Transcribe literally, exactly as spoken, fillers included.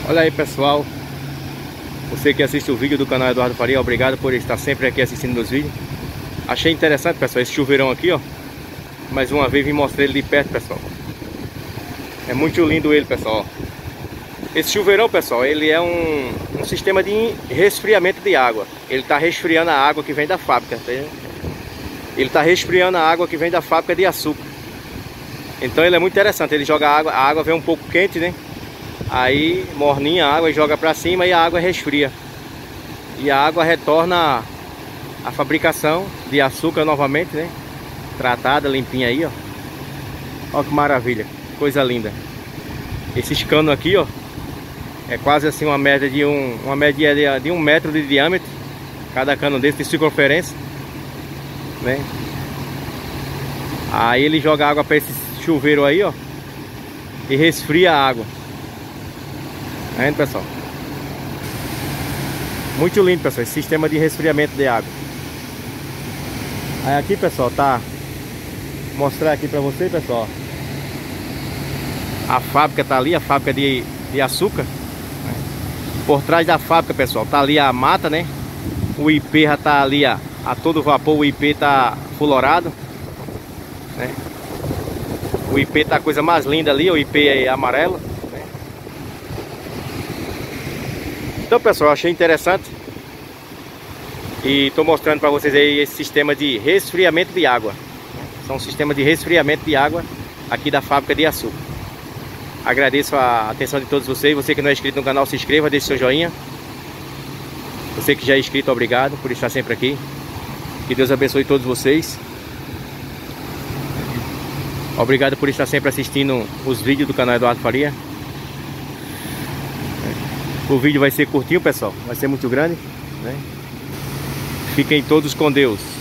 Olha aí, pessoal, você que assiste o vídeo do canal Eduardo Faria, obrigado por estar sempre aqui assistindo meus vídeos. Achei interessante, pessoal, esse chuveirão aqui, ó. Mais uma vez vim mostrar ele de perto, pessoal. É muito lindo ele, pessoal. Esse chuveirão, pessoal, ele é um, um sistema de resfriamento de água. Ele está resfriando a água que vem da fábrica, tá? Ele está resfriando a água que vem da fábrica de açúcar. Então ele é muito interessante. Ele joga a água, a água vem um pouco quente, né? Aí morninha a água e joga para cima e a água resfria. E a água retorna à fabricação de açúcar novamente, né? Tratada, limpinha aí, ó. Ó que maravilha, coisa linda. Esses canos aqui, ó, é quase assim uma média de um, uma média de, de um metro de diâmetro. Cada cano desse de circunferência, né? Aí ele joga água para esse chuveiro aí, ó, e resfria a água. Tá vendo, pessoal? Muito lindo, pessoal, esse sistema de resfriamento de água. Aí aqui, pessoal, tá, vou mostrar aqui pra você, pessoal. A fábrica tá ali, a fábrica de, de açúcar. Por trás da fábrica, pessoal, tá ali a mata, né? O I P já tá ali a, a todo vapor, o I P tá florado, né? O I P tá a coisa mais linda ali, o I P é amarelo, né? Então, pessoal, achei interessante e tô mostrando para vocês aí esse sistema de resfriamento de água. São um sistema de resfriamento de água aqui da fábrica de açúcar. Agradeço a atenção de todos vocês. Você que não é inscrito no canal, se inscreva, deixe seu joinha. Você que já é inscrito, obrigado por estar sempre aqui. Que Deus abençoe todos vocês. Obrigado por estar sempre assistindo os vídeos do canal Eduardo Faria. O vídeo vai ser curtinho, pessoal, vai ser muito grande, né? Fiquem todos com Deus.